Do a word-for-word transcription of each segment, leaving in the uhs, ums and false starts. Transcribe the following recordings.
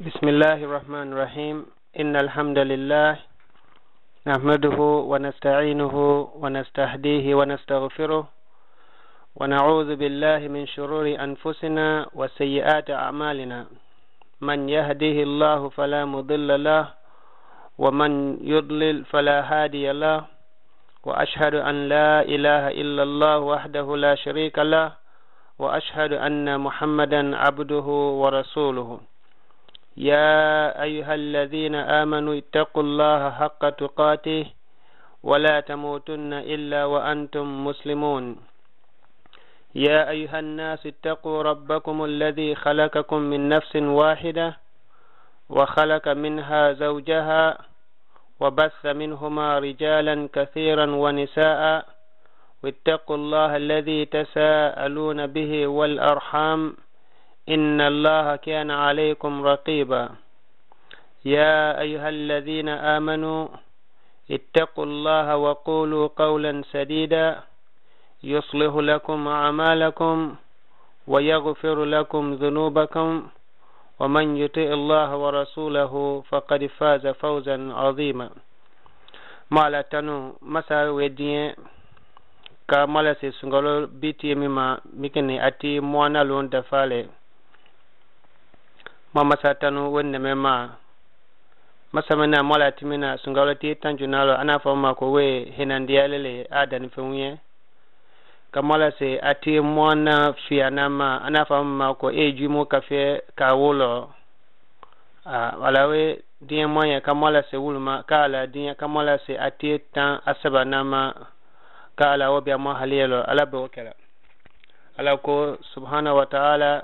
بسم الله الرحمن الرحيم إن الحمد لله نحمده ونستعينه ونستهديه ونستغفره ونعوذ بالله من شرور أنفسنا وسيئات أعمالنا من يهده الله فلا مضل له ومن يضلل فلا هادي له وأشهد أن لا إله إلا الله وحده لا شريك له وأشهد أن محمدا عبده ورسوله يا أيها الذين آمنوا اتقوا الله حق تقاته ولا تموتن إلا وأنتم مسلمون يا أيها الناس اتقوا ربكم الذي خلقكم من نفس واحدة وخلق منها زوجها وبث منهما رجالا كثيرا ونساء واتقوا الله الذي تساءلون به والأرحام إن الله كان عليكم رقيبا يا أيها الذين آمنوا اتقوا الله وقولوا قولا سديدا يصلح لكم أعمالكم ويغفر لكم ذنوبكم ومن يطع الله ورسوله فقد فاز فوزا عظيما ما تنو مسا ودين كمالا سي سنغولو بيتي مما ميكني أتي موانا لون دفالي ma masatanu wonne mema masamana mola timina sungalati tanjunalo anafa ma ko we hinandiyalele adan fenwiye kamala se ati mona fianama anafa ma ko ejumo kafe ka wolo a walawe diye moya kamala se wulma kala diye kamala se ati tan asabanama kala wobya mo haliyelo ala be okela ala ko subhanahu wa ta'ala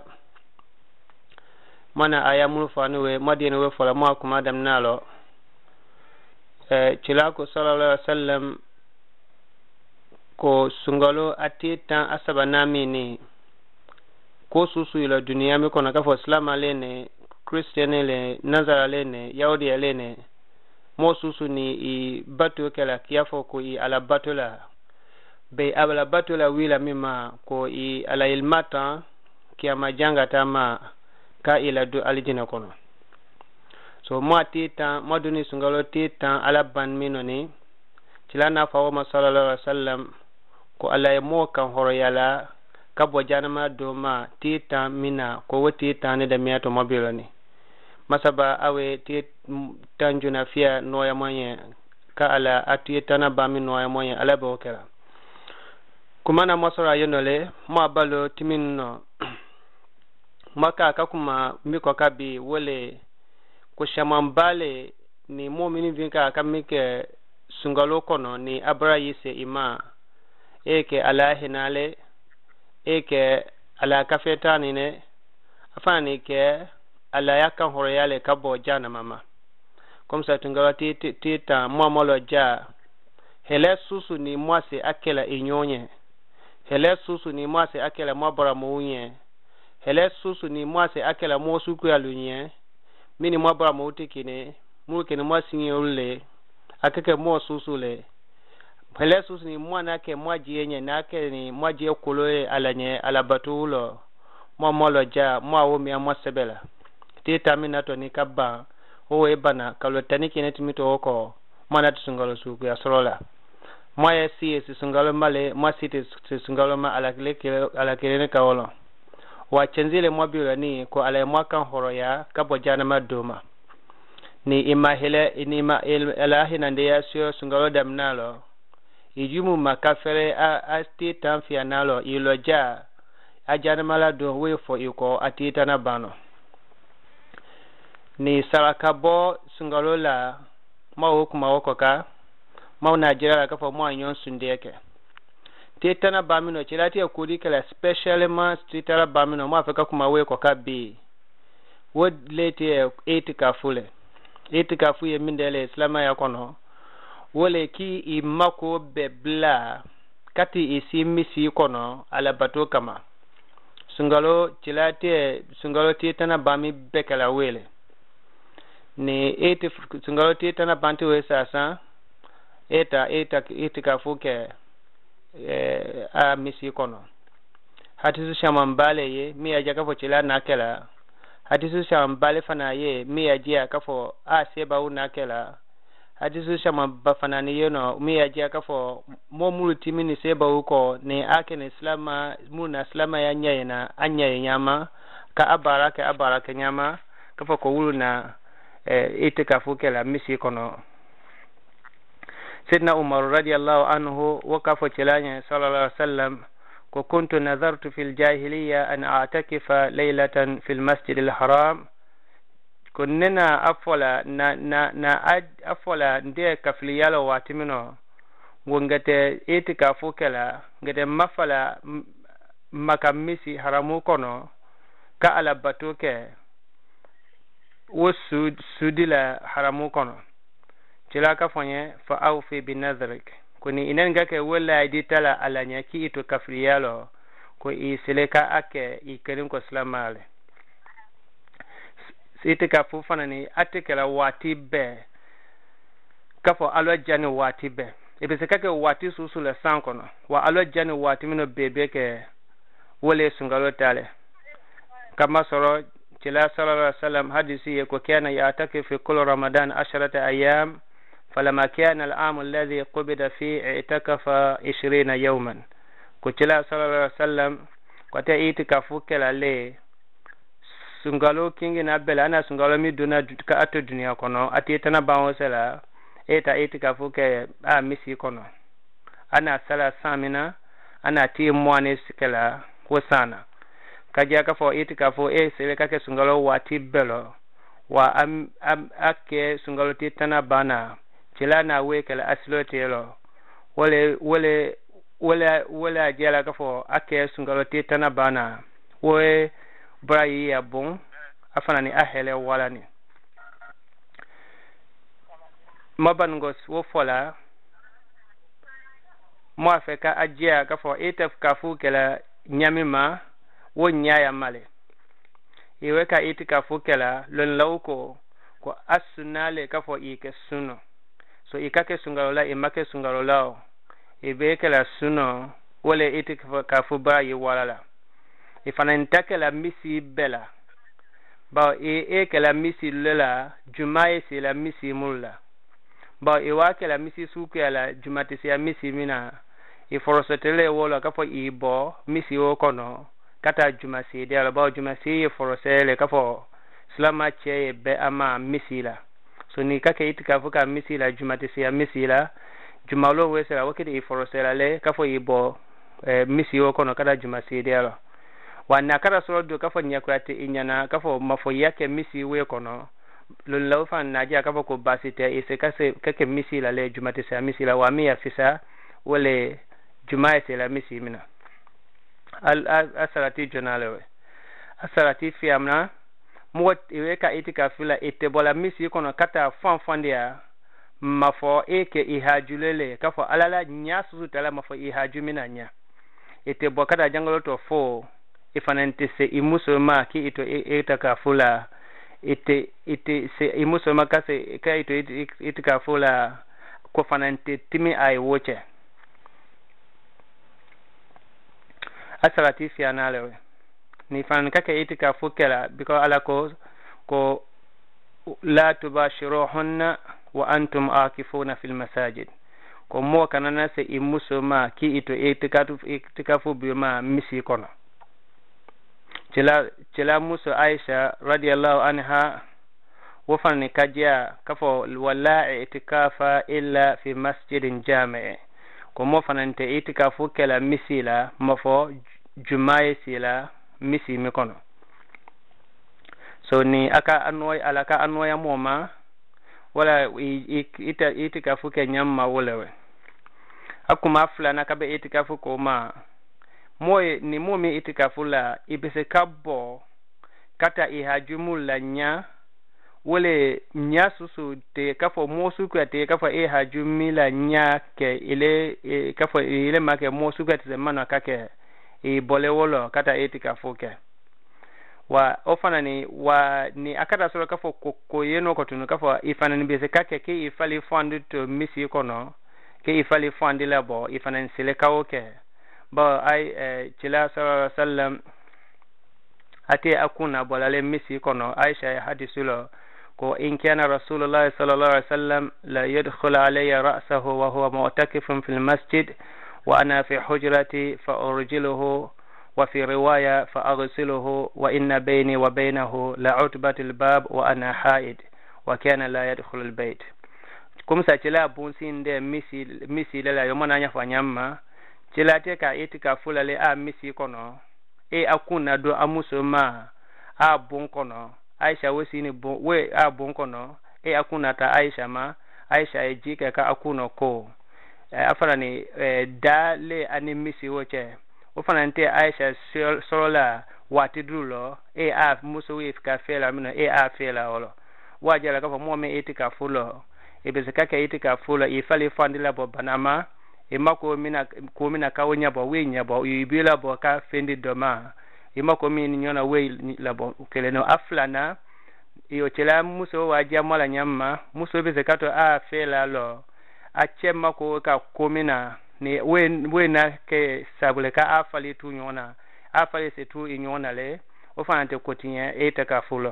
mana aya mulfanu we madina we fola ma kuma dam nalo eh cilako sallallahu alaihi wasallam ko sungalo atita asaba namini ko susu ila dunia mi kona ka fo islam alene christian le nazara lene yahudi alene mo susu ni i batu kala kiafo ko i ala batula be abala batula wila mima ko i ala ilmata kia majanga tama ka ila du alijina kono so mo atita moduni sungalo tita ala ban minoni tilana fa wa sallallahu alaihi wasallam ko ala mo kan horo yala ka bo janama do ma tita mina ko woti tane da miato mobiloni masaba awe tit tanjuna fia noya moyen ka ala atita na ba min noya moyen ala bo kera kumana mosora yonole mo balo timinno maka kakuma miko kabi wole kushamambale ni muumini vinka kamike sungalo kono ni abra yise ima eke ala hinale eke ala kafetani ne afani ke ala yakan horoyale kabo jana mama komsa tungalo tita tita mwamolo ja hele susu ni mwase akela inyonye hele susu ni mwase akela mwabara muunye hele susu ni mwase akela mosu ku alunye mini mwabara mutikine mulkene mwasinye ulle akeke mo susu le hele susu ni mwana ke mwaji yenye nake ni mwaji okuloe alanye alabatulo mwa molo ja mwa omi amwasebela tita minato ni kabba owe bana kalotani kineti mito oko mwana tusungalo suku ya sorola mwa ya siye sisungalo male mwa siti sisungalo ma alakilene kaolo wa chenzile mwabila ni ko ala mwaka horo ya kabo jana maduma ni imahile inima ilahi nande ya sio sungalo damnalo ijumu makafere a asti tamfia nalo iloja ajana mala do wefo iko atita na bano ni sarakabo sungalo la mawo kuma wokoka mawo najira ka fo mo anyon sundeke titana bamino chilati akudi kala specially ma titara bamino ma afeka kuma we ko kabi wod lete etika fule etika fuye mindele islama ya kono wole ki imako bebla kati isi misi kono ala bato kama sungalo chilati sungalo titana bami bekala wele ni eti sungalo titana bantu we sasa eta eta etika fuke eh a misi kono hatisu shamambale ye mi ajaga fo chila nakela hadisu sham bale fana ye mi ya jia kafo a seba una kela hadisu sham ba fana ni yeno mi ya jia kafo mo mulu timini seba uko ne ake ne islama muna islama ya nya na anya nyama ka abara ka abara ka nyama kafo ko wulu na eh, itikafu kela misi kono سيدنا عمر رضي الله عنه وقف تلاني صلى الله عليه وسلم وكنت نذرت في الجاهلية أن أعتكف ليلة في المسجد الحرام كننا أفولا نا نا نا أد أفولا ندي كفليالو واتمنو ونغتي إتكافو كلا غتي مفلا مكاميسي حرامو كونو كألا باتوكي وسود سودلا حرامو كونو tilaka fonye fa awfi bi nadhrik kuni inanga ke wala iditala alanya ki ito kafriyalo ko iseleka ake ikerin ko islamale site ka fufana ni atikala wati be kafo alo jani wati be ebe se kake wati susula sankono wa alo jani wati mino bebe ke wole sungalo tale kama soro tila sallallahu alaihi wasallam hadisi ko kana ya atake fi kullu ramadan asharata ayyam فلما كان العام الذي قبض فيه اعتكف عشرين يوما كتلا صلى الله عليه وسلم كتا اعتكافو كلا لي سنغالو كينغي نابل انا سنغالو مي دونا ka ato dunia kono ati tana bawo sela eta etikafo ke a misi kono ana sala samina ana ti mwane sikela wosana kaja ka fo etikafo e sele ka ke sungalo wati belo wa am, am ake sungalo ti tana bana chila na wekela aslo telo wole wole wole wole ajela ka fo ake sungalo ti tana bana we brayi ya bon afana ni ahele wala ni mabangos wo fola mo afeka ajia ka fo etaf kafu kala nyamima wo nyaya male iwe ka itikafu kala lon lauko ko asunale ka fo ike suno so ikake sungalola imake sungalolao ibe kala suno wole itikafu ba yi walala ifana ntake la misi bela ba e e kala misi lela jumaye si la misi mulla ba e wa kala misi suku la jumati si misi mina e forosotele wolo ka fo ibo misi wo kono kata jumasi de la ba jumasi e forosele ka fo slama che be ama misi la so ni kake itikafu ka misi la jumati si misi la jumalo wesela wakiti e forosela le ka fo ibo e, misi wo kono kata jumasi de la wana kara soro do kafo nyakurate inyana kafo mafo yake misi we kono lulaw fan naja kafo ko basite ise kase kake misi la le jumate sa misi la wa mi afisa wole jumae se la misi mina al asarati jonale we asarati fi amna mot iwe ka itika fila itebola misi kono kata fan fandia mafo eke ihajulele kafo alala nyasu tala mafo ihajumina nya itebo kada jangolo to fo ifanante se imusoma ki ito itaka fula ite ite se imusoma ka se ka ito itaka fula ko fanante timi ay woche asalati fi analewe ni fan ka ke itaka fukela biko ala ko ko la tubashiruhunna wa antum akifuna fil masajid ko mo kanana se imusoma ki ito itaka itaka fu bima misi kono Cila cila musu Aisha radiyallahu anha wafan kajia kafo wala itikafa illa fi masjidin jami' ko mo fanante itikafu kala misila mafo jumaye sila misi mikono so ni aka anoy alaka anoya moma wala ita itikafu ke nyamma wolewe akuma fulana kabe itikafu ko ma moye ni momi itikafula ibese kabbo kata ihajumula nya wole nya susu te kafo mosu kwa te kafo ihajumila nya ke ile e, kafo ile make mosu kwa te mana kake e bole wolo kata itikafuke wa ofana ni wa ni akata solo kafo koyeno ko tunu kafo ifana ni bese kake ke ifali fondu to misi kono ke ifali fondi labo ifana ni sile kawoke ba ay chila sallallahu alaihi wasallam ate akuna bolale misi kono Aisha hadisulo ko in kana rasulullah sallallahu alaihi wasallam la yadkhulu alayya ra'sahu wa huwa mu'takifun fil masjid wa ana fi hujrati fa urjiluhu wa fi riwaya fa aghsiluhu wa inna bayni wa baynahu la'utbat al-bab wa ana haid wa kana la yadkhulu al-bayt kum sa chila bunsin de misi misi la yomana nya fanyamma chila te ka itika fulale a misi kono e akuna do amusoma a bon kono Aisha wesini bon we a bon kono e akuna ta Aisha ma Aisha e jika ka akuna ko e, afana ni e, dale ani misi woche ofana nte Aisha sorola watidulo e a muso we ka fela mino e a fela olo wajala ka mo me itika fulo e bezeka ka itika fulo e fali fandila bo banama e mako mina ko mina ka wonya bo we nya bo yibila bo ka fendi doma e mako min nyona we la bo keleno aflana iyo chela muso waja mala nyamma muso bezeka to a fela lo a chema ko ka komina ni we we na ke sabule ka afali tu nyona afali se tu nyona le o fante kotinye e ta ka fulo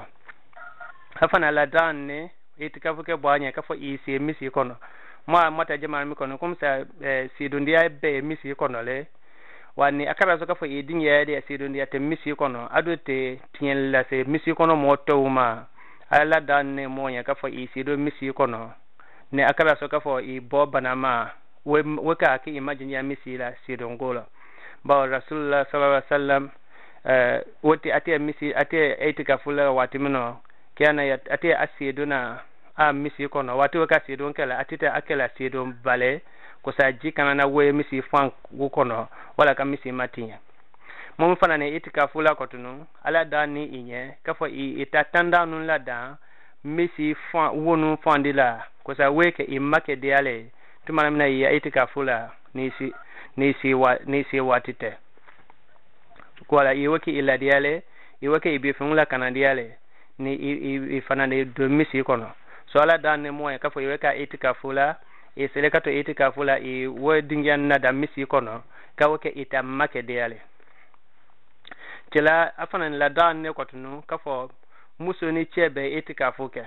afana la danne e ta ka fuke boanya ka fo isi misi kono ma mata jama mi kono comme ça eh, sidundia be misi kono le wani akara so ka fo idinye de sidundia te misi kono adote tien la se misi kono mo tawma ala danne monya ka fo isi do misi kono ne akara so ka fo i bo banama we we ka ki imagine ya misi la sidongola ba rasulullah sallallahu alaihi wasallam eh woti ate misi ate etika fula watimino kiana ate asiduna a misi kono wati we ka sidon kala atita akela sidon bale ko sa jikana na we misi fan kono wala ka misi matinya mom fana ne itika fula kotunu ala dani inye ka fo itatanda nun la da misi fan wonu fandila ko sa we ke imake diale tumana mina ya itika fula nisi nisi wa nisi watite kwala iweki ila diale iweki ibifungula kana diale ni ifana ne do misi kono so ala danne moya ka fo iweka itika fula e seleka to itika fula i wodingan na da misi kono ka woke ita make diale tela afana la danne kotunu ka fo muso ni chebe itika fuke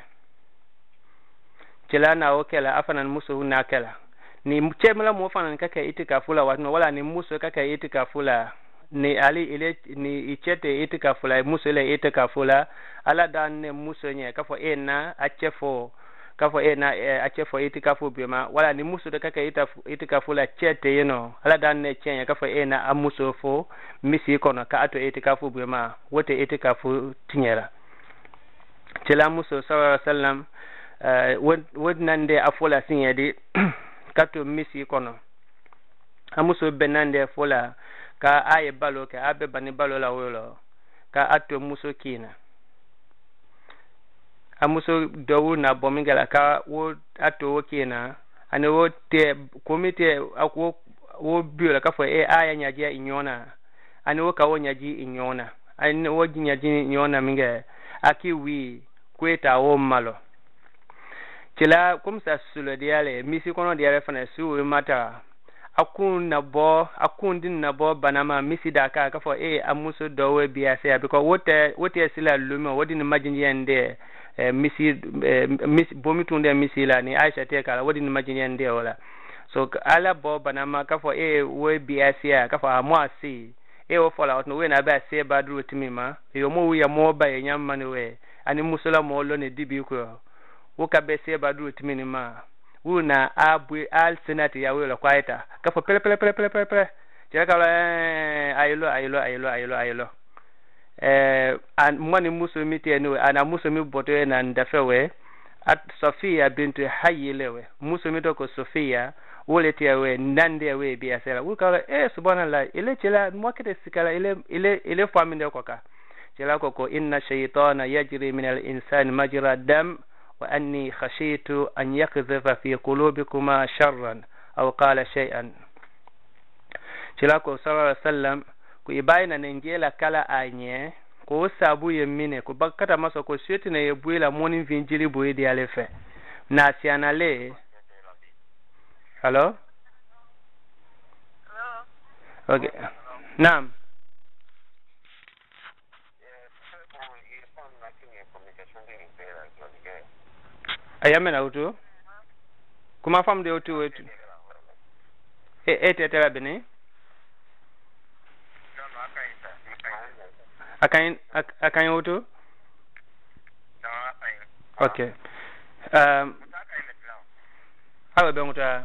tela na okela afana muso na kela ni chemla mo fana kaka itika fula watno wala ni muso kaka itika fula ni ali ile ni ichete itika fula muso ile itika fula ala dan muso nye kafo ena achefo kafo ena achefo itika fu bima wala ni muso de kaka itika fula chete yeno ala dan ne chenya kafo ena amuso fo misi kono ka ato itika fu bima wote itika fu tinyera tela muso sallallahu alaihi wasallam uh, wod nande afula sinyedi kato misi kono amuso benande fola ka aye balo ka abe bani balo la wolo ka ato muso kina amuso dowu na bomingala ka wo ato kina ane wo te komite akwo wo biola ka fo e aya nyaji inyona ane wo ka wo nyaji inyona ane wo nyaji inyona minge aki wi kweta wo malo kila kumsa sulo diale misi kono diale fana su mata akun na bo akun din na bo banama misi daka ka fo e amuso dowe biase because wote wote sila lumo wodi ni majini ende eh, misi eh, misi bomitunde misi la ni Aisha te kala wodi ni majini ende wala so ala bo banama ka fo e we biase ka fo amwasi e wo fola otno we na ba se badru timima yo mo wi ya mo ba e nyamma ni we ani musula mo lo ne dibi ko woka bese badu timini ma una abu al senati ya wela kwaita kafo pele pele pele pele pele tira kala ayilo ayilo ayilo ayilo ayilo eh an mwani muso miti enu ana muso mi boto na ndafewe at Sofia bintu Hayilewe muso mito ko Sofia wole tiawe nande we biya sela wukala eh subhanallah ile chela mwakete sikala ile ile ile faminde koka chela koko inna shaytana yajri min al insani majra dam وأني خشيت أن يقذف في قلوبكما شرا أو قال شيئا تلاكو صلى الله عليه وسلم كو يباينا ننجيلا كلا آنيه كو سابو يمينه كو بكتا مسو كو سيتنا يبويلا مونين فينجيلي بوي دي ألفة ناسيانا لي هلو اوكي نعم ayamena utu kuma fam de utu wetu e e tetera bene akain akain utu okay um awe be muta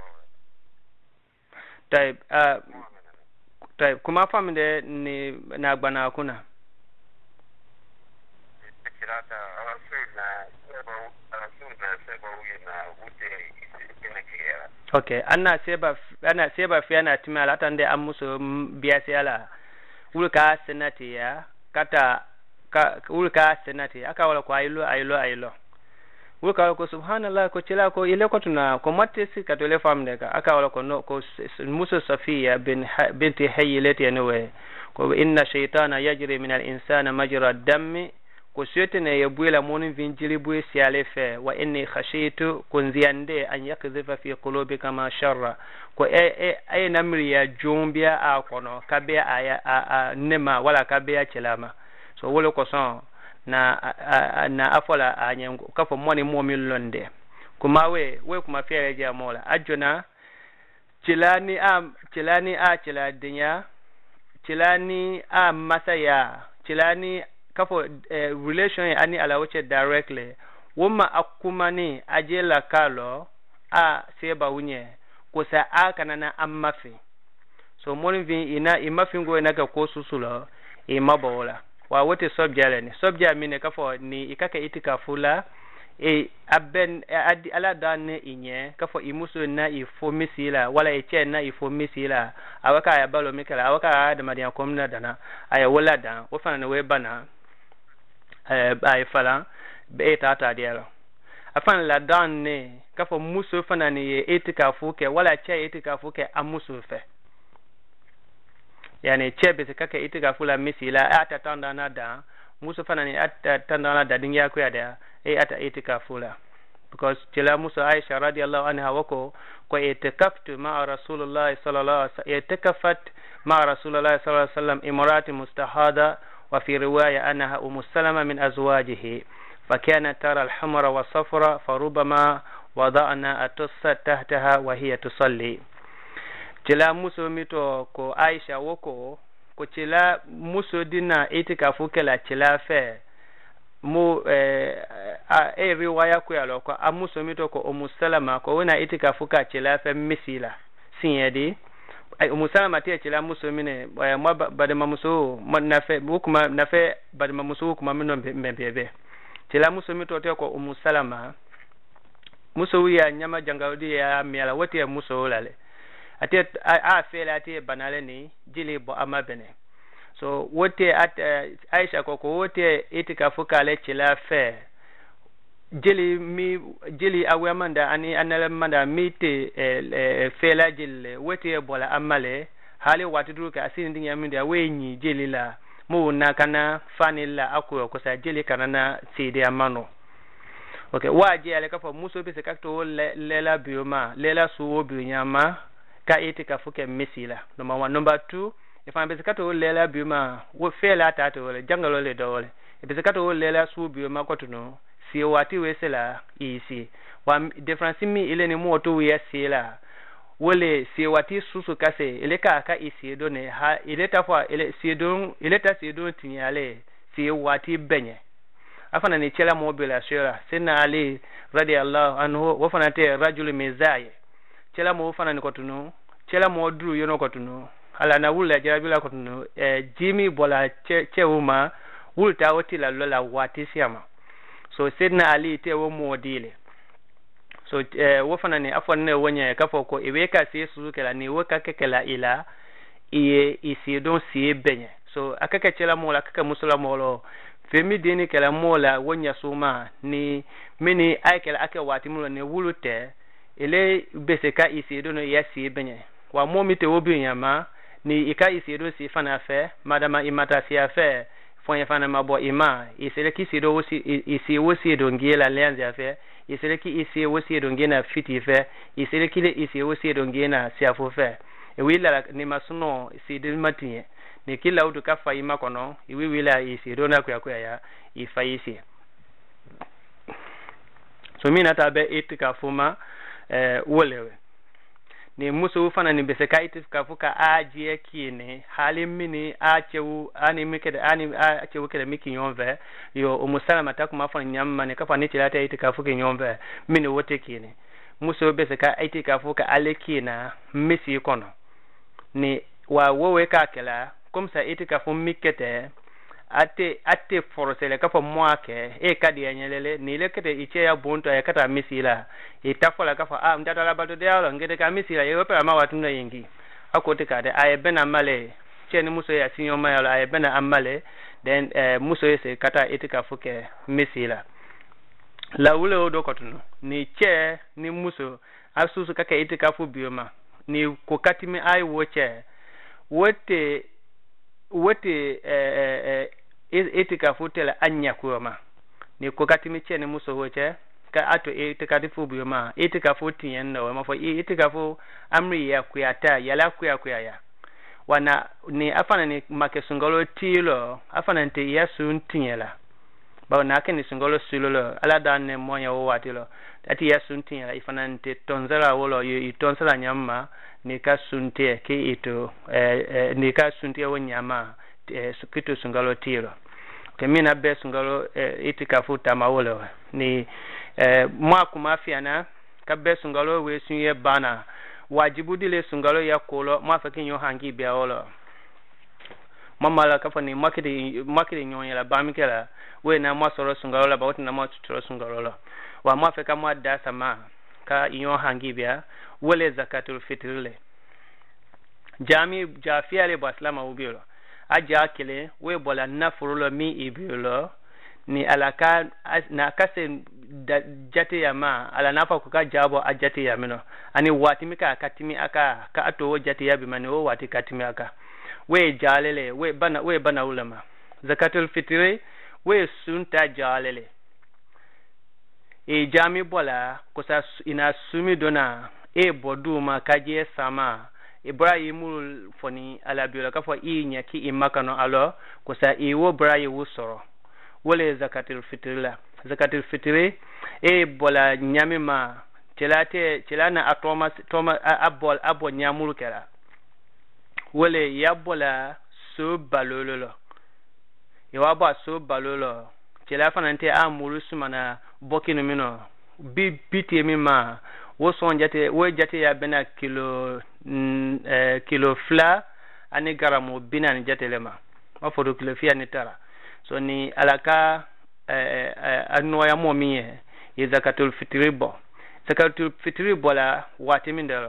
type uh type kuma fam de ni na gbana kuna okay anna seba anna seba fi ana timala tande amuso biasi ala ulka senati ya kata ka ulka senati aka wala kwa ilo ilo ilo ulka ko subhanallah ko chila ko ile ko tuna ko matte si katole famde ka aka wala ko no ko muso safiya bin binti hayyilati anwe ko inna shaytana yajri min al-insana majra ad-dammi ko suyetene ya buela monin vinjili buye siale fe wa inni khashitu kunziande an yakdhifa fi qulubika ma sharra ko e e ay namri ya jombia a kono kabe aya a nema wala kabe ya chelama so wolo ko son na na afola anyen ka fo moni momi londe kuma we we kuma fere ja mola ajona chilani am chilani a chila dinya chilani a masaya chilani kafo uh, relation ani alawoche directly woma akumani ajela kalo a seba unye kosa aka na amafi so monvi ina imafingo inaka ko susulo imabola wa wote subject ni subject mine kafo ni ikaka itika fula e aben adi ala dan inye kafo imuso na ifomisila wala eche na ifomisila awaka ya balo mikala awaka ada madian komna dana aya wala dan wofana ne webana eh ay fala be tata dialo afan la dan ne kafo muso fana ni etika fuke wala che etika fuke amuso fe yani chebe se kaka etika fula misila ata tanda na da muso fana ni ata tanda na da dinga ku ya da e ata etika fula because tila muso Aisha radiyallahu anha wako ko etikaftu ma rasulullah sallallahu alaihi wasallam etikafat ma rasulullah sallallahu alaihi wasallam imrati mustahada وفي رواية أنها أم سلمة من أزواجه فكانت ترى الحمر والصفر فربما وضعنا أتس تحتها وهي تصلي تلا موسو ميتو كو عائشة وكو كو تلا موسو دينا إتكافو كلا تلا فيه mo eh e riwaya ko yalo ko amuso mito ko Umu Salama ko wona itikafu ka chela fe misila sinyedi ay Umu Salama te chela muso mine mo bade mamuso mo na fe bukuma na fe bade mamuso kuma mino mbebe chela muso mito te ko Umu Salama muso wiya nyama jangawdi ya miala wote ya muso lale ate a fe la te banale ni jili bo amabene so wote at uh, Aisha koko wote itikafu kale chila fe jeli mi jeli awamanda ani analamanda mite eh, eh, fela jelle wote bola amale hali watu ka asini ndinya mindi awenyi jeli la mu na kana fanilla akuyo ko sa jeli kana na sidi amano okay waje ale kafa muso be se kakto le, lela bioma lela suwo bionyama ka itikafu ke misila number one number two if I'm bezikato lela bima wo fela tato le jangalo le dole bezikato lela su bima kotuno si wati wesela isi wa difference mi ile ni moto we sela wole si wati susu kase ile ka ka isi do ne ha ile tafa ile si do ile ta si do tinyale si wati benye afana ni chela mobile ashira sina ali radiyallahu anhu wo fana te rajul mizaye chela mo fana ni kotuno chela mo dru yono kotuno ala na wula jarabila kotuno eh, Jimmy bola che cheuma wulta woti la lola wati siama so sidna ali te wo modile so eh, wo fana ni afwan ne wonya kafo ko iweka si suzukela ni woka kekela ila iye isi don si benye so akaka chela mola akaka musula molo femi dini kala mola wonya suma ni mini aikela ake wati mulo ni wulute ile beseka isi don ya si benye wa momite wobi nyama ni ika isido si fana fe madama imata si afe fonya fana mabo ima iseleki sido wosi isi wosi do ngela lenzi afe iseleki isi wosi do ngena fiti fe iseleki le isi wosi do ngena si afo fe ewila ni masuno isi de matinye ni kila udu kafa ima kono iwi wila isi do na kwa kwa ya ifaisi so mina ta be itikafu ma eh wolewe ni muso fana ni be ka itikafu ka aje kine hali mini achewu ani mike ani achewu kede miki nyonve yo umusalama ta kuma fana nyamma ne kafa ni tilata itikafu ke nyonve mini wote kine muso be ka itikafu ka alekina misi kono ni wa wowe ka kala comme ça itikafu mikete ate ate force le kafa mwake e kadi ya nyelele ni le kete iche ya bunto ya kata misila itafola kafa ah mtata la bato dealo ngete ka misila yewe ma watu na yingi akote kade aye bena male cheni muso ya sinyo mayalo aye bena amale then eh, muso yese kata itikafu ke misila la ule odo kotuno ni che ni muso asusu kake itikafu bioma ni kokatimi ai woche wote wote eh, eh, itikafu tela anya kuoma ni kokatimi che ni muso woche ka ato itikafu bioma itikafu tiyenno ma fo itikafu amri ya kuyata yala kuya kuya ya wana ni afana ni makesungolo tilo afana nte yasu tinyela ba na ke ni sungolo sulolo ala dan ne moya wo watilo ati yasu tinyela ifana nte tonzala wolo yi tonzala nyamma ni ka sunte ke ito eh, eh, ni ka sunte wo nyama eh, kito sungolo tilo ke mina be sungolo eh, itikafu tamawolo ni eh, mwa kumafia na ka be sungolo we sunye bana wajibu dile sungalo ya kolo mafaki nyo hangi bia olo mamala kafani makidi makidi nyo ya bamikela we na masoro sungalo la bawti na matutro sungalo la wa mafaka mwa dasa ma ka nyo hangi bia wale zakatul fitrile jami jafia le baslama ubiro aja kele we bola nafurulo mi ibiro ni alaka na kase jate ya ma ala nafa kuka jabo ajate ya mino ani wati mika akatimi aka ka ato jate ya bimani o wati katimi aka we jalele we bana we bana ulama zakatul fitri we sunta jalele e jami bola kosa ina sumi dona e boduma kaje sama ibrahimul foni ala biola ka fo i nyaki imakano alo kosa i wo ibrahim wusoro wole zakatul fitri la zakatul fitri e bola nyamima celate celana atoma toma abol abo nyamulu kera wole yabola so balolo yawa ba so balolo cela fanante amulu sumana bokinu mino bi biti mima wo son jate wo jate ya bena kilo mm, eh, kilo fla ani garamo binani jatelema ma fodo kilo fi ani tara so ni alaka eh, eh, anoya momiye ye zakatul fitri bo zakatul fitri bola watimindero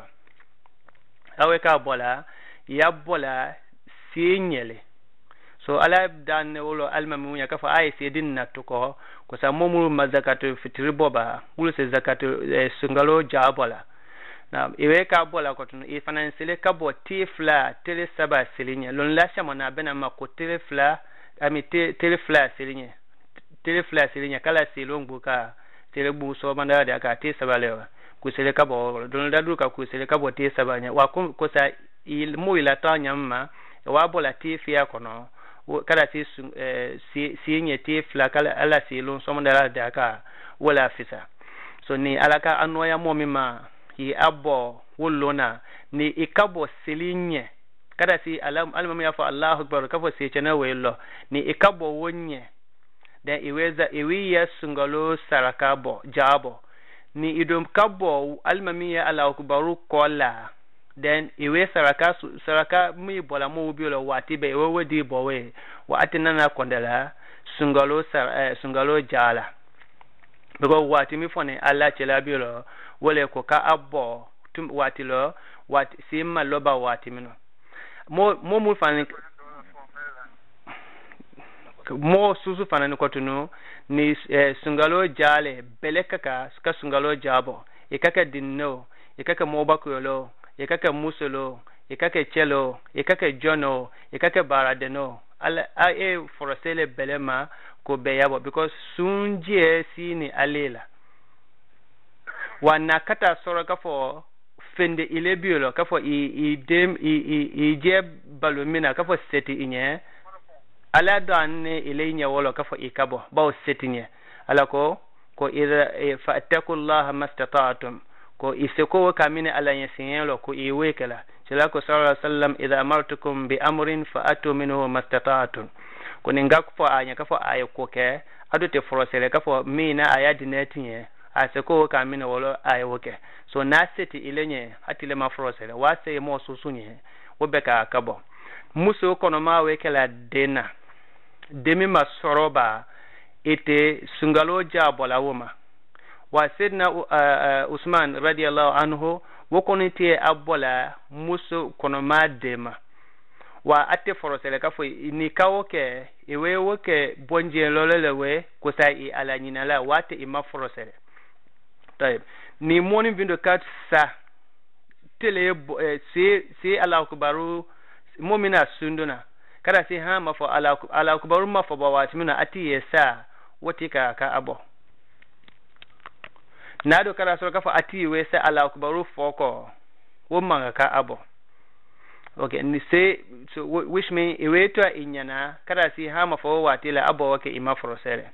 awe ka bola ya bola sinyele so ala dan wolo almamu ya kafa ay sedin natuko ko sa momul mazakatul fitri boba wulu se zakatul eh, sungalo jabola na iwe ka bola ko tun e financiele ka bo tifla tele saba silinya lon la chama na bena mako tele fla ami tele fla silinya tele fla silinya kala silongu ka tele bu so banda da ka te saba lewa ku sele ka bo don da du ka ku sele ka bo te saba nya wa ko ko sa il mu ila ta nyamma wa bola tifia kono kala si eh, si si nyeti fla kala ala silon so banda da ka wala fisa so ni alaka anoya momima yi abo wolona ni ikabo silinye kada si alam almamu ya fa Allahu akbar kafo se chena welo ni ikabo wonye da iweza iwiya sungalo sarakabo jabo ni idum kabo almamu ya Allahu akbar kola then iwe saraka saraka mi bola mo biolo wati be we wodi bowe wa atinana kondala sungalo sar eh, sungalo jala bego wati mi fone alla chela biolo wole ko ka abbo tum wati lo wati simma loba wati mino mo mo mu fan mo susu fan ko tunu ni eh, sungalo jale belekaka ska sungalo jabo ikaka dinno ikaka mobakolo ikaka musolo ikaka chelo ikaka jono ikaka baradeno ala e forosele belema ko beyabo because sunje sini alela wana kata soro kafo fende ile biolo kafo i i dem i i i je balumina kafo seti inye ala dan ile inye wolo kafo ikabo bawo seti nye ala ko ko ida fattakullaha mastata'tum ko iseko kamine ala yesielo ko iwekela cila ko sallallahu alaihi wasallam idha amartukum bi amrin fa'atu minhu mastata'tum ko ninga ko anya ka fo ay ko ke adote forosele ka fo mina ayadi netinye aseko kamine wolo ay woke so naseti ilenye atile ma forosele wase mo susunye wobeka kabo muso kono ma wekela dena demi masoroba ite sungalo jabola woma wa sidna uh, uh, Usman radiyallahu anhu wokonite abola muso kono ma dema wa ate forosele ka fo ni kawoke iwe woke bonje lolelewe kusa i ala nyinala wate ima forosele tayeb ni moni vindo kat sa tele eh, si si ala akbaru momina sunduna kada si ha ma fo ala ala akbaru ma fo bawati mina ati yesa wotika ka abo nado kada so ka fo ati we sa ala akbaru foko wo manga ka abo okay ni se so which mean iweto inyana kada si ha ma fo watila abo wake ima forosele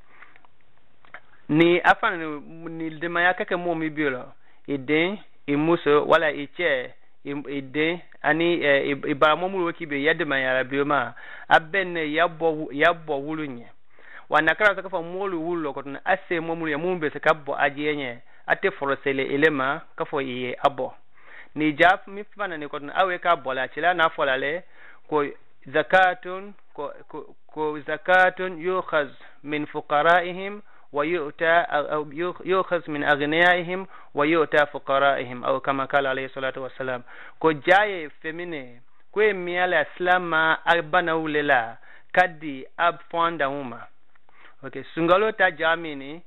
ni afan ni demaya kake mo mi biolo iden imuso wala iche iden ani iba mo mu woki be yadema yara bioma aben yabo yabo wulunye wana kara saka fa molu wulo ko na ase mo mu ya mu be saka bo ajenye ate forosele elema ka fo iye abo ni jaf mi fana ne ko na awe ka bola chila na folale ko zakatun ko ko zakatun yukhaz min fuqaraihim ويؤتى أو يؤخذ من أغنيائهم ويؤتى فقرائهم أو كما قال عليه الصلاة والسلام كو جاي فميني كو ميالا سلاما أبانا وللا كدي أب فوندا هما اوكي سنغالو تا جاميني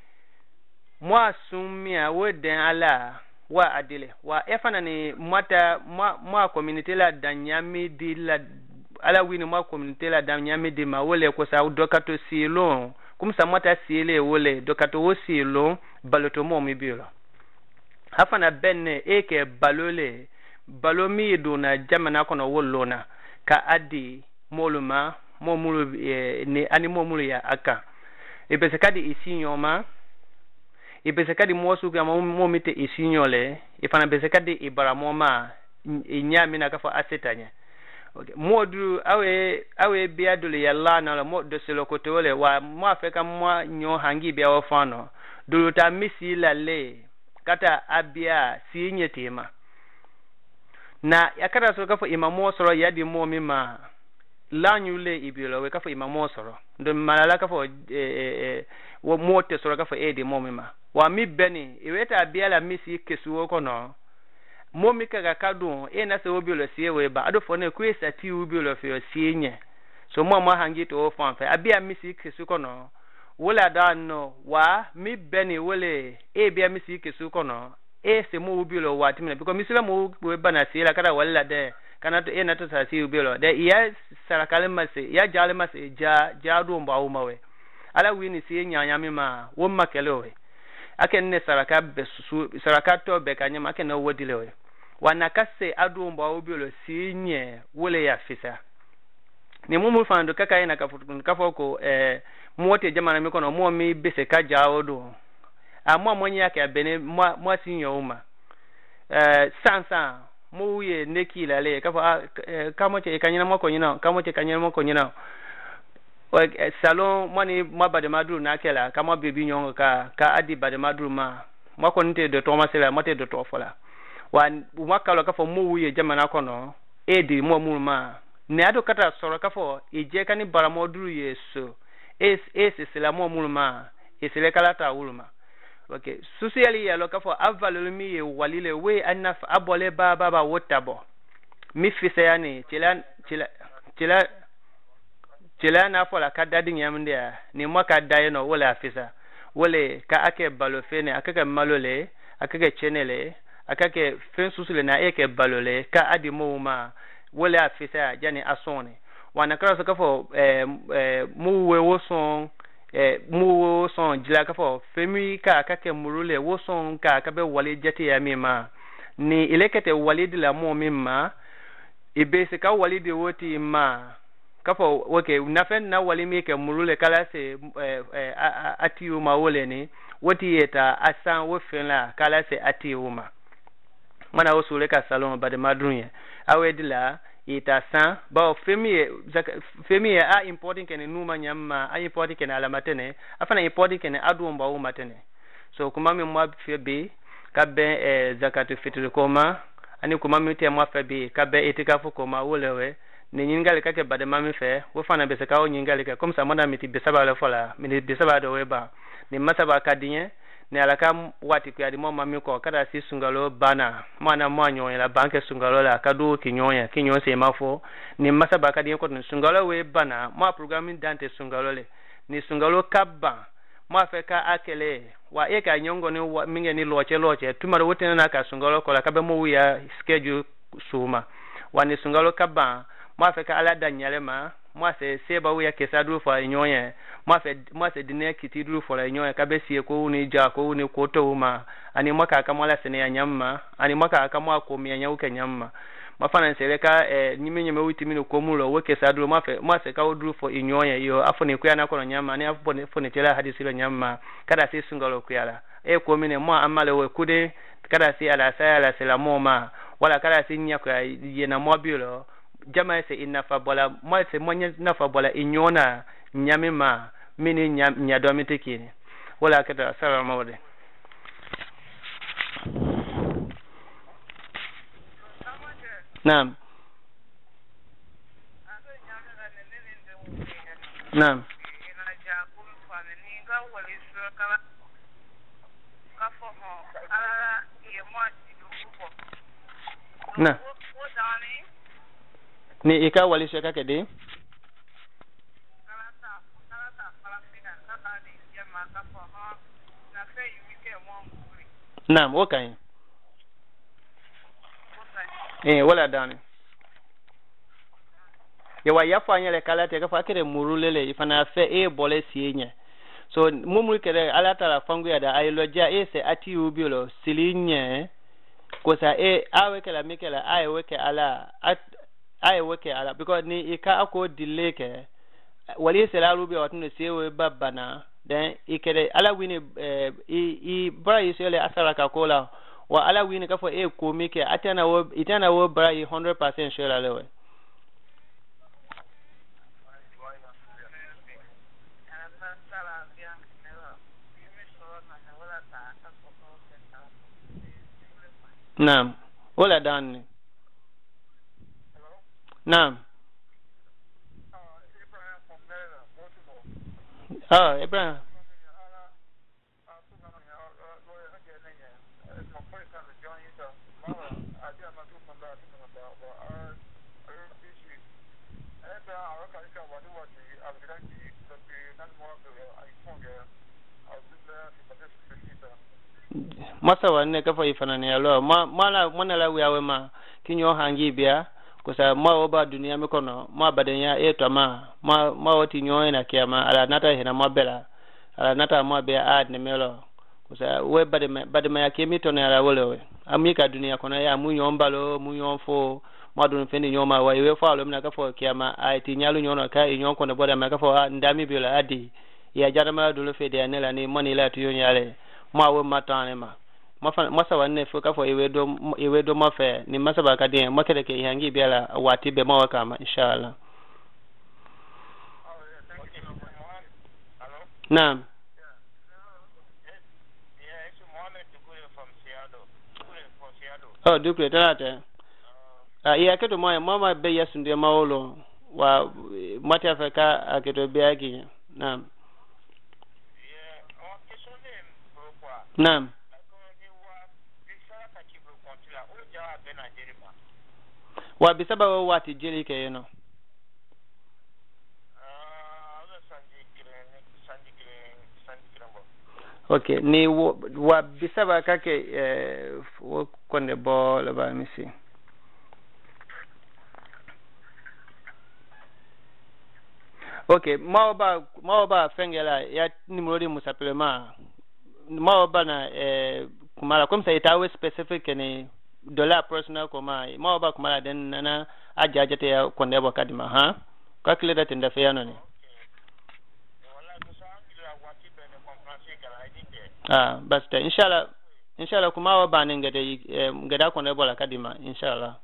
موا سوميا ودن على wa adile wa efana ni mata mwa community la danyami di la ala wini mwa community la danyami di ma wole ko sa dokato silo kumsa mata sile wole dokato wo silo baloto mo mi bilo hafana benne eke balole balomi do na jamana kono wolona ka adi moluma momulu e, ni ani momulu ya aka ebe kadi isinyoma ibe kadi mosu ga momite isinyole ifana be kadi ibaramoma inyami na kafa asetanya okay modu awe awe bia dole yalla na mo do selokote wole wa mo afeka mo nyo hangi bia wofano duluta misi lalle kata abia sinye tema na yakata so kafa imamo soro yadi mo mima lanyule ibilo we kafa imamo soro ndo malala kafa e e wo mote soro kafa edi mo mima wa mi beni iweta abia la misi kesuwo kono momi kaga kadu e na se obilo sie we ba ado fo na kwesa ti obilo fe sienye so mo mo hangi to fan fe abia misi kesu kono wala da no wa mi beni wole e bia misi kesu kono e se mo obilo wa timina because misila mo we bana sie la kada wala de kana to e na to sa si obilo de ya sarakale mase ya jale mase ja ja do mba wo mawe ala wini sie nyanya mi ma wo makelewe akenne saraka besu saraka to be kanyama akenne wodilewe wanakase adumba obilo sinye wole ya fisa ni mumu fando kaka ina kafutu kafoko eh mote jamana mikono mo mi bese ka jawodo amwa mwenye yake abene mwa mwa sinyo uma eh sansa mu ye neki lale kafa eh, kamo che kanyina moko nyina kamo che kanyina moko nyina eh, salon mwani mabade madru na kela kama bibi nyongo ka ka adi bade madru ma mwako nte de Thomas la mote de tofola wa mwakalo kafo muye jamana kono edi mo murma ne ado kata soro kafo ije kani baramoduru yeso es es sela mo murma esele kalata ulma okay socially ya lo kafo avalumi ye walile we anaf abole ba baba wotabo mi fise yani chila chila chila chila na fola kadadin yamndia ni mwaka dayeno wala afisa wole ka ake balofene akake malole akake chenele akake fensusule na eke balole ka adi mouma wole afisa jani asone wanakara sakafo eh, eh muwe woson eh muwe woson jila kafo femi ka akake murule woson ka akabe wale jati ya mima ni ilekete walidi la mo mima ibese ka walidi woti ma kafo woke nafen na walimi ke murule kala se eh, eh, atiyu ma wole ni woti yeta asan wo fenla kala se ati wuma mana wo sule ka salon ba de madrunye awedila ita san ba femi femi a important ken numa nyamma a important ken ala matene afana important ken adu mba wo matene so kuma mi mwa febe ka ben e zakatu fitri koma ani kuma mi te mwa febe ka ben etikafu koma wolewe ni nyingale kake bade mami fe wo fana be se ka o nyingale ka comme ça mona mi ti be saba le fola mi be saba do weba ni masaba kadinye ni alaka wati kwa di mama mi ko kada si sungalo bana mana mwanyo la banke sungalo la kadu kinyonya kinyo se mafo ni masaba kadinye ko sungalo we bana ma programming dante sungalo le ni sungalo kabba ma fe ka akele wa e ka nyongo ni minge ni loche loche tumaro wote na ka sungalo ko la kabe mo ya schedule suma wa ni sungalo kabba ma fe ka ala danyale ma moi c'est c'est ba wuya ke sadru fo inyoye moi fait moi c'est dine kitidru fo la inyoye ka be sie ko ni ja ko ni ko to ma ani maka ka mala sene ya nyamma ani maka ka mo ko mi anya uke nyamma ma fana sele ka eh nyime nyime wuti mino ko mulo wo ke sadru moi fait moi c'est ka odru fo inyoye yo afone ku ya na ko nyamma ni afone fone tela hadisi lo nyamma kada si sungalo ku yala e ko mine mo amale we kude kada si ala sa ala sela moma wala kada si nya ko ye na mobile jama se inafa bola mo se monya nafa bola inyona nyamima mini nya do mitikini wala kata salamu wade naam naam na ni ika walisha kake de naam okay eh wala dani yawa yafanya le kala te ka fakere murulele ifana fe e bole sienya so mumul kere ala tala fangu ya da ailoja e se ati ubiolo silinye kosa e aweke la mikela aiweke ala at ai weke ala because ni ika ako delay ke wali se la rubi watun se we babana then ikere ala wini eh, i i bra yisele asara ka kola wa ala wini ka fo e ko mike atana wo itana wo bra one hundred percent sure la lewe naam wala dan naam ah Ibrahim masa wanne kafa ifanani ya lo ma mala mwana la wiawe ma kinyo hangi bia kusa ma oba dunia mikono ma badenya eto ma ma ma woti nyoe na kiama ala nata hena mabela ala nata mabea ad ne melo kusa we bade bade ma yakemi to na ala wolewe amika dunia kona ya munyo mbalo munyo fo madun fendi nyoma wa we fa lo mna kafo kiama aiti nyalu nyono ka inyon ko ne boda ma kafo ndami biola adi ya jarama do lo fede anela ni moni la tuyo nyale ma we matane ma masa wanne fo kafo iwedo iwedo mafe ni masa bakadien makere ke yangi biala wati be mawa kama inshallah naam oh dukre talata ah iya keto moya mama be yasunde mawolo wa mati afeka aketo be yaki naam naam wa bisaba wa wati jeli ke yeno okay ni wa bisaba kake eh konde bol ba misi okay maoba maoba fengela ya nimrodi musapelema maoba na eh kumala comme ça itawe specific ni dollar personal koma maoba kumala den nana ajajate ya konde bo kadima ha kwa kile date ndafe yano ni ah basta inshallah inshallah kuma wa banin ga dai ga da kona bola kadima inshallah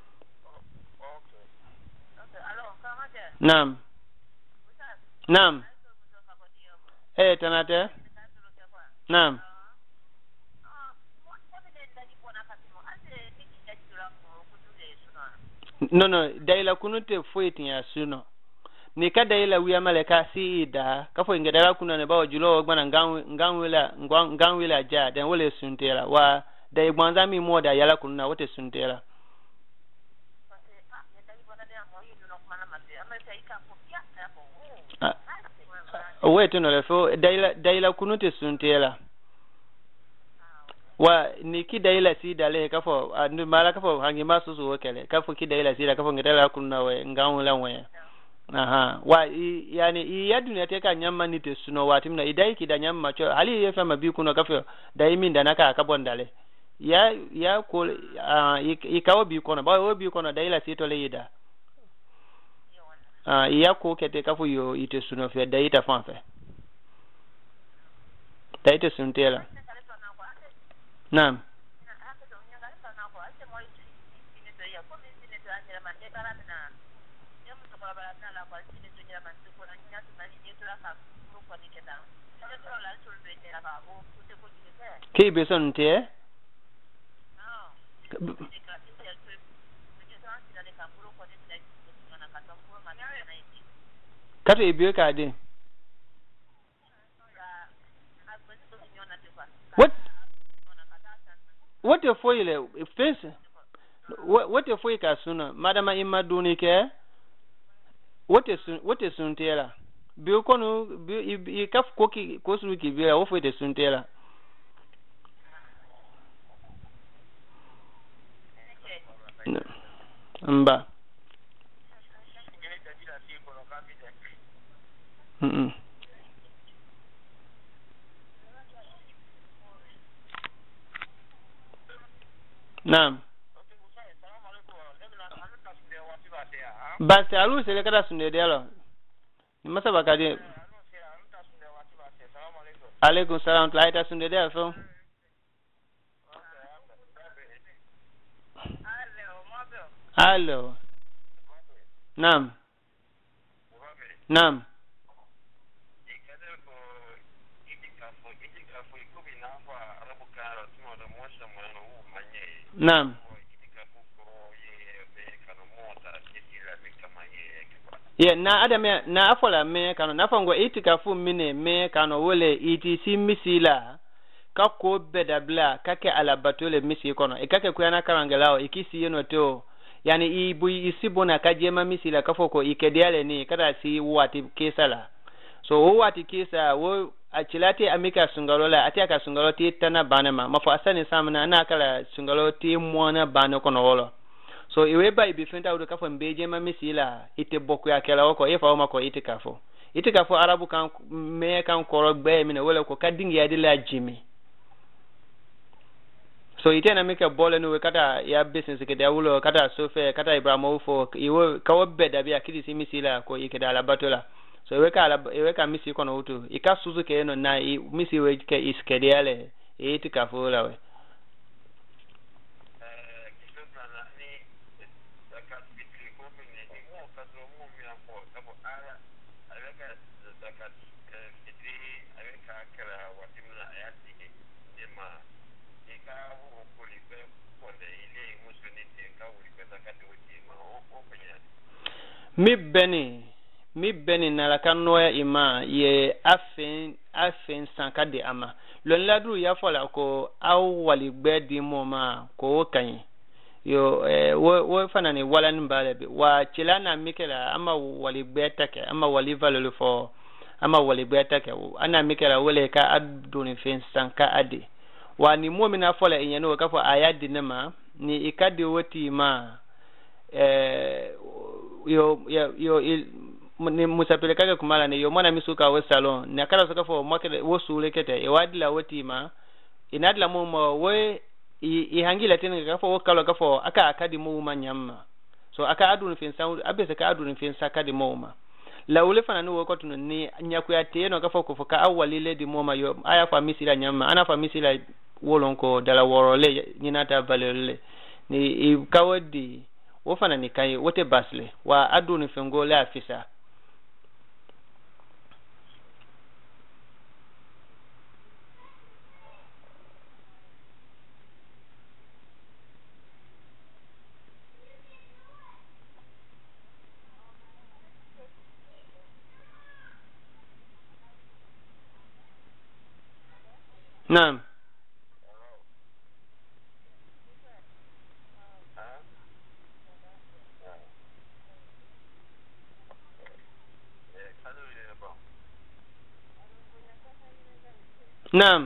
Naam. Naam. Eh tanate. Naam. No no daila kunute foitin ya suno. Ni ka daila wiya maleka si da ka fo ngedara kuno ne bawo julo gbana ngan nganwila nganwila ja den wole suntela wa dai gbanza mi moda yala kunna wote suntela. Wait no le fo daila daila kunute suntela wa ni ki daila si dale ka fo andu mala ka fo hangi masu su wokele ka fo ki daila si da ka fo ngedala kunna we nganwila we aha wa i, yani i ya dunia te ka nyamma ni te suno wa timna idai ki da nyamma cho hali ye fa mabi kuno ka fo dai min da naka ka bondale ya ya ko uh, i, i kawo bi kono ba wo bi kono daila si to le yida ah iya ko kete ka fu yo ite suno fe da ita fa fe da ite suntela naam ki be son te Kata ibe ka de. What? What the foile face? What what the foile ka suna? Madama imaduni ke? What is what is suntela? Bi ko no bi ka ko ki ko su ki bi o fo de suntela. Mba. Mm. Naam. Basi alu sele kada sunde dialo. Ni masaba kadi. Alaikum salam tlaita sunde dialo fo. Allo. Naam. Naam. Naam. Yeah, na adame na afola me kano na fango itikafu mine me kano wole itisi misila ka ko bedabla kake alabatole misi kono e kake kuyana karangelao ikisi yeno to yani ibu isibona kajema misila kafoko ikediale ni kada si wati kesala so wati kesa wo achilati amika sungalola ati aka sungaloti tana banama mafo asani samna na kala sungaloti mwana bano kono wolo so iwe ba ibifenta udo kafo mbeje mamisila ite boku ya kala woko efa o mako itikafo itikafo arabu kan me kan koro gbe mi na wole ko kadingi ya dila jimi so ite na mika bole no kata ya business ke da wulo kata sofe kata ibrahimo fo iwe kawo beda bi akidi si misila ko ikeda ala batola so iwe ka iwe ka misi kono utu ika suzu ke no na misi we ke iskediale itikafo lawe mi beni mi beni na la kanoya ima ye afen afen sankade ama lon ladru ya fola ko aw wali gbedi moma ko kan yo eh, wo wo fana ni wala mbale be wa chilana mikela ama wali gbetake ama wali valolo fo ama wali gbetake ana mikela wole ka aduni fen sanka ade wa ni mu'mina fola inyano ka fo ayadi nema ni ikadi woti ma eh yo yo yo il ni musapele kake kumala ni yo mwana misuka we salon na kala soka fo mwake wo sule kete e wadila woti ma inadla mo mo we i hangila tene ka fo kala ka fo aka akadi mo ma nyamma so aka adu ni finsa abese ka adu ni finsa kadi mo ma la ule fana no ko tunu ni nyaku ya te no ka fo ko fo ka awali le di moma yo aya fa misila nyama ana fa misila wolon ko dala worole nyinata valele ni kawadi wo fana ni kai wote basle wa aduni fengo le afisa Naam. Naam.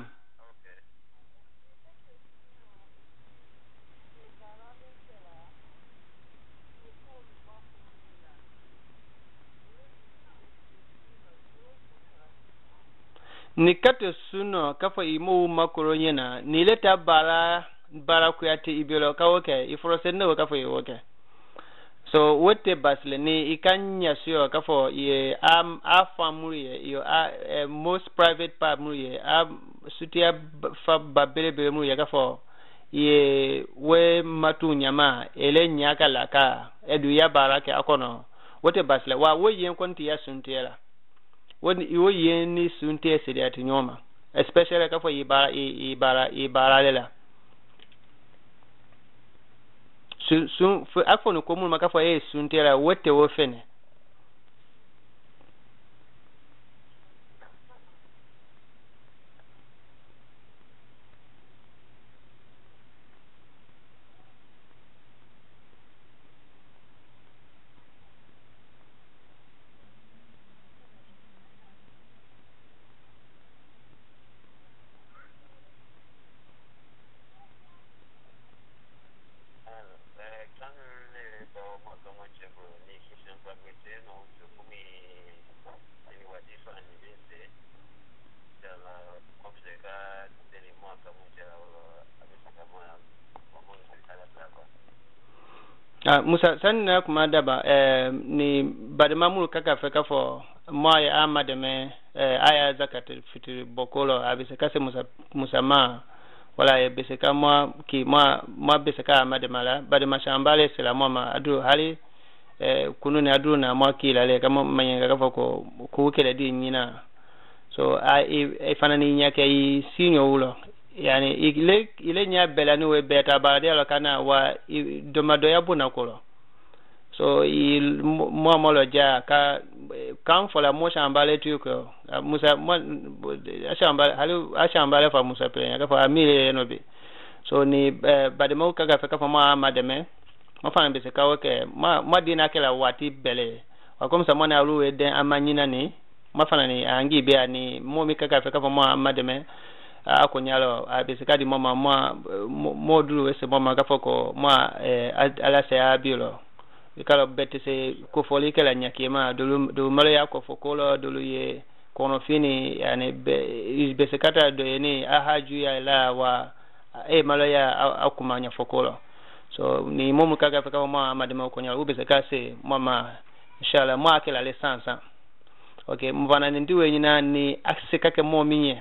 Ni kate suno kafo imo makoro nyena ni leta bara bara kuyate ibelo kawoke ifrose ne kafo yoke so wote basle ni ikanya sio kafo ye am afamuri ye yo a uh, most private part muri ye am sutia fa babele bele muri ye kafo ye we matu nyama ele nyaka laka edu ya barake akono wote basle wa we yen konti ya suntiela woni iwo yeni sunte sedi ati nyoma especially ka fo ibara ibara ibara lela su su fu afo no komu maka fo e sunte la wote wo fene Ah Musa sanna kuma daba eh ni badama mulu kaka feka fo moya amade me eh aya zakat fitri bokolo abise kase Musa Musa ma wala e bise ka mo ki ma ma bise ka amade mala badama shambale sela mama adu hali eh kununi adu na mo ki lale kama manyenga ka fo ko ku kele di nyina so a e fanani nyake yi sinyo ulo yani ile ile nya bela ni we beta baade ala kana wa domado ya buna kolo so il mo mo lo ja ka kan fola mo shambale tu ko Musa mo shambale halu shambale fa Musa pe ya fa amile no be so ni baade mo ka ga fa ka fa ma mademe mo fa mbe se ka woke ma ma dina kala wati bele wa comme ça mo na lu e den amanyina ni ma fa ni angi be ani mo mi ka ga fa ka fa ma mademe akonyalo abisikadi mama mwa modulu wese mama kafoko mwa eh, ala se abilo ikalo bete se kofoli kala nyakima dulu do mala ya kofokolo dulu ye kono fini yani be besekata do ni ahaju ya la wa e mala ya akumanya fokolo so ni momu kaga faka mwa madema konyalo ubesekase mama inshallah mwa kala lesansa okay mvana ndiwe nyina ni aksekake mominye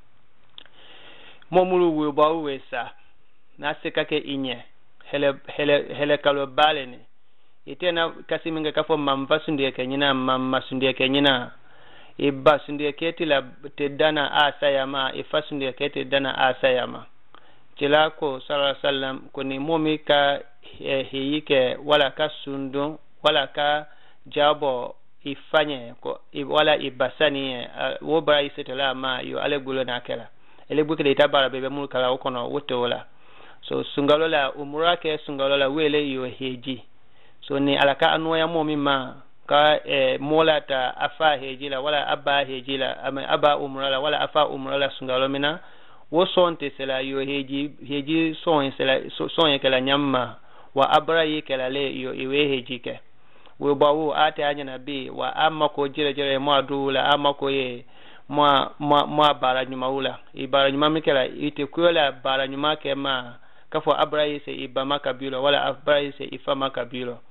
momulu we ba we sa na seka ke inye hele hele hele kalo balene itena kasiminga kafo mamva sundiye kenyina mamma sundiye kenyina iba sundiye ketila te dana asayama ifa sundiye kete dana asayama tilako sallallahu alaihi wasallam kuni momi ka hiyike wala ka sundu wala ka jabo ifanye ko wala ibasani wo ba isetela ma yo ale gulo na kala ele buke de tabara bebe mul kala okono wote wala so sungalola umurake sungalola wele yo heji so ni alaka anu ya momi ma ka e molata afa hejila wala aba hejila ama aba umrala wala afa umrala sungalomina wo sonte sela yo heji heji son sela son kala nyamma wa abra yi kala le yo iwe heji ke wo bawo ate anya na bi wa amma ko jire jire mo adula amma ko ye mwa mwa mwa bara nyuma ula ibara nyuma mikela ite kuola bara nyuma kema kafo abraise ibama kabilo wala abraise ifama kabilo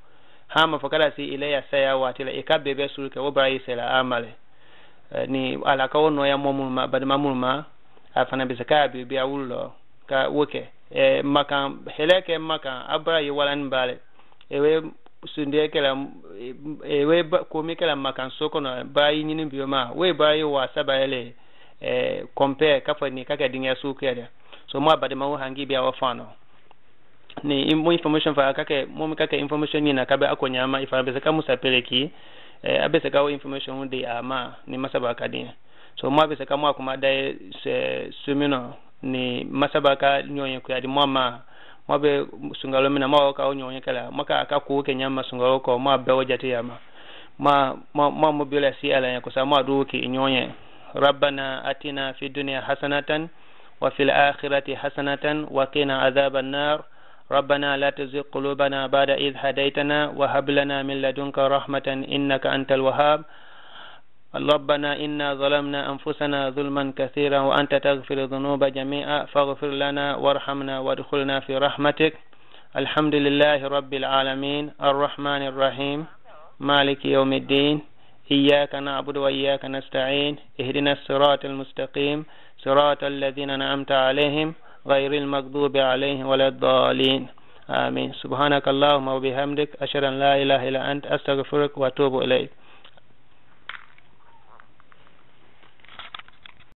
ha ma fakala si ile ya saya watila ikabe be sulke obra isela amale ni ala ka wono ya momuma bad mamuma afana bisaka bi bi awullo ka woke e makan heleke makan abra yi walan bale ewe sunde kala ewe ko mi kala makan sokono bayi nyini bioma we bayi wa sabayele e compare ka fani kaka dinga su kede so mo bad ma hangi bi awafano ni mo information fa kaka mo kaka information ni na kabe akonyama ifa bisaka musapeleki eh abese ka information hunde ama ni masaba kadin so mo abese ka mo akuma dai se sumino ni masaba ka nyonye ko adi mama mo be sungalo mina mo ka nyonye kala maka aka ko ke nyama sungalo ko mo be wajati yama ma ma mo bela si ala ko sa mo do ki nyonye rabbana atina fi dunya hasanatan wa fil akhirati hasanatan wa qina adhaban nar ربنا لا تزغ قلوبنا بعد إذ هديتنا وهب لنا من لدنك رحمة إنك أنت الوهاب ربنا إنا ظلمنا أنفسنا ظلما كثيرا وأنت تغفر الذنوب جميعا فاغفر لنا وارحمنا وادخلنا في رحمتك الحمد لله رب العالمين الرحمن الرحيم مالك يوم الدين إياك نعبد وإياك نستعين اهدنا الصراط المستقيم صراط الذين أنعمت عليهم غير المغضوب عليهم ولا الضالين آمين سبحانك اللهم وبحمدك أشهد أن لا إله إلا أنت أستغفرك وأتوب إليك